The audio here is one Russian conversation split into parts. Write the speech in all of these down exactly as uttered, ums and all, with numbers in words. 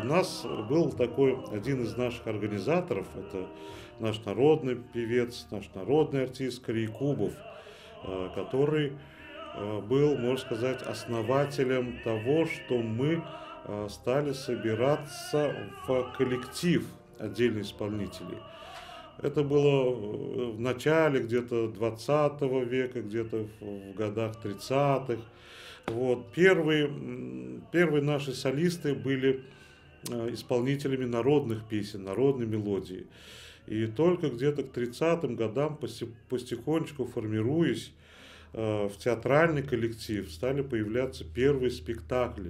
нас был такой один из наших организаторов, это наш народный певец, наш народный артист Корей Кубов, который был, можно сказать, основателем того, что мы стали собираться в коллектив отдельных исполнителей. Это было в начале где-то двадцатого века, где-то в годах тридцатых. Вот. Первые, первые наши солисты были исполнителями народных песен, народной мелодии. И только где-то к тридцатым годам, потихонечку формируясь в театральный коллектив, стали появляться первые спектакли.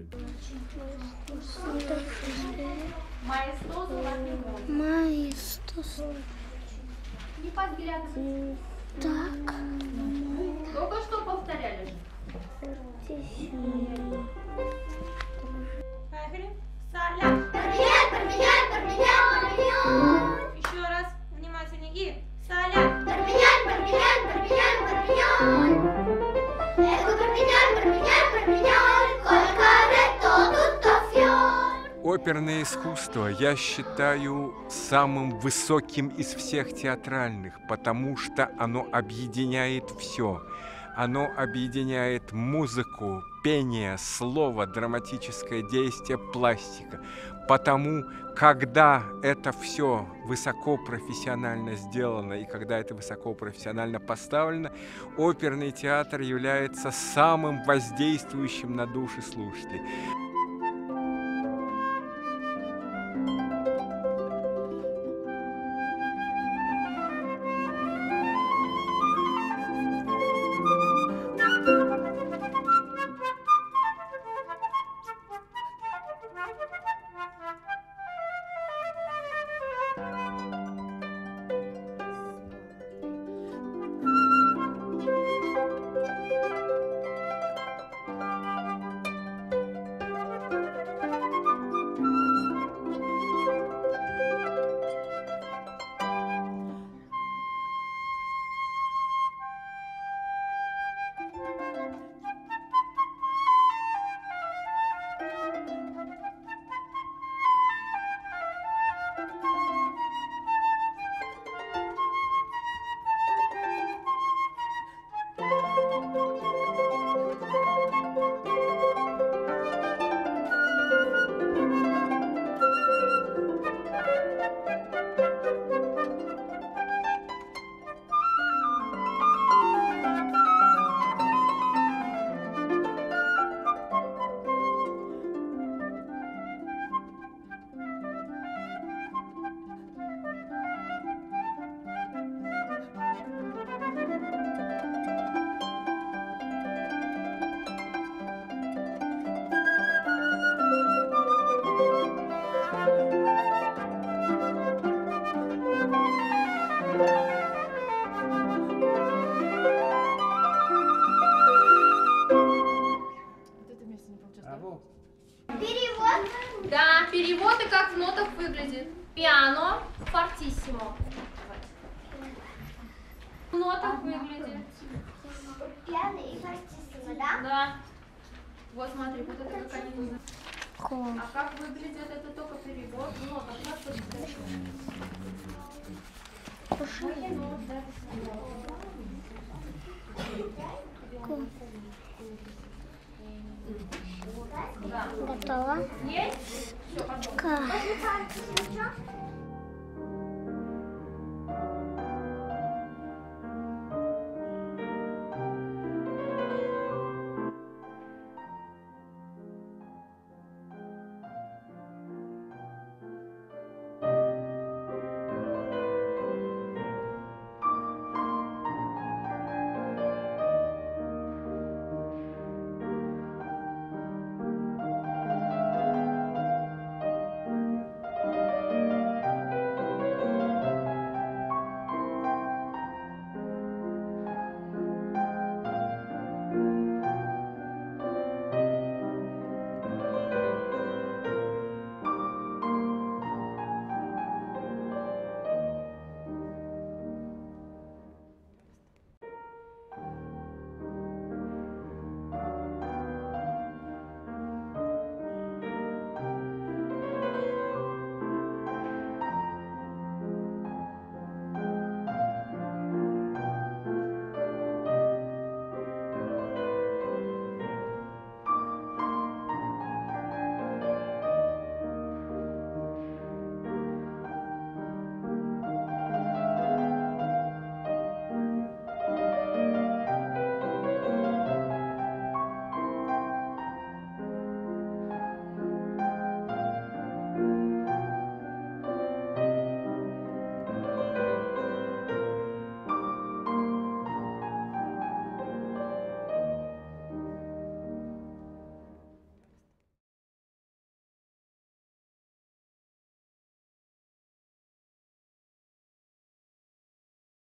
Маэстос. Не подглядывай. Так. Только что повторяли. Поехали. Соля. Перменяй, перменяй, перменяй, перменяй. Еще раз. Внимательнее. И соля. Перменяй, перменяй, перменяй, перменяй. Эх, перменяй, перменяй, перменяй. Сколько лет тут фьор. Оперное искусство я считаю самым высоким из всех театральных, потому что оно объединяет все. Оно объединяет музыку, пение, слово, драматическое действие, пластика. Потому, когда это все высокопрофессионально сделано и когда это высокопрофессионально поставлено, оперный театр является самым воздействующим на души слушателей. Перевод? Да, перевод и как в нотах выглядит. Пиано, фортиссимо. В нотах выглядит. Пиано и фортиссимо, да? Да. Вот смотри, вот это как они выглядят. А как выглядит, это только перевод. В нотах как выглядит? Готово. Есть? Все, Чка.